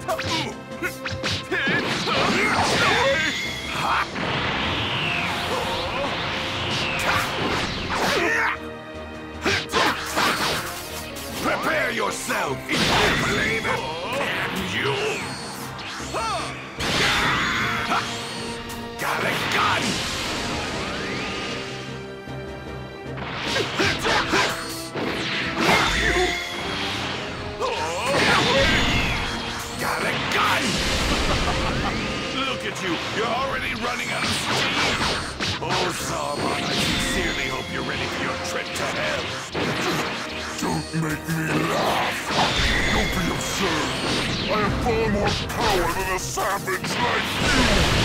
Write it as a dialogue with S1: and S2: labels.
S1: Prepare yourself, evil blade! And you! Got a gun! Got a gun! Look at you, you're already running out of steam! Oh, Saruman, I sincerely hope you're ready for your trip to hell!
S2: Don't make me laugh! Don't be absurd! I have far more power than a savage like you!